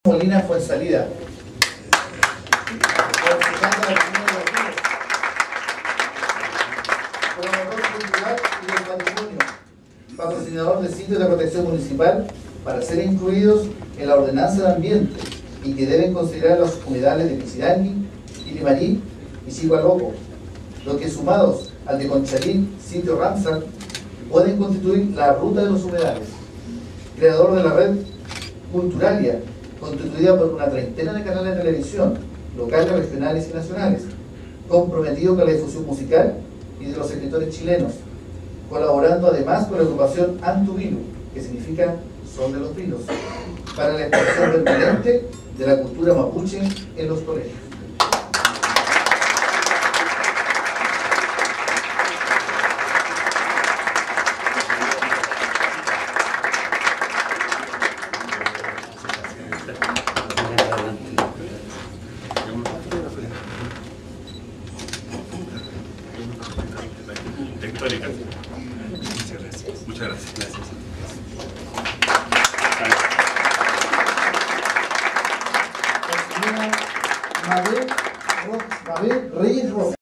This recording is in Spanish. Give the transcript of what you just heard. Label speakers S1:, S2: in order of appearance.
S1: Molina Fuensalida. Promotor cultural y del patrimonio, patrocinador de sitios de protección municipal para ser incluidos en la ordenanza de ambiente y que deben considerar los humedales de Pichirangui, Ilimarí y Cigualoco, lo que sumados al de Conchalí, sitio Ramsar, pueden constituir la ruta de los humedales. Creador de la red Culturalia, constituida por una treintena de canales de televisión, locales, regionales y nacionales, comprometido con la difusión musical y de los escritores chilenos, colaborando además con la agrupación Antuvilu, que significa Son de los Vinos, para la expansión permanente de la cultura mapuche en los colegios.
S2: Muchas gracias.
S1: Mabel Reyes Rojas.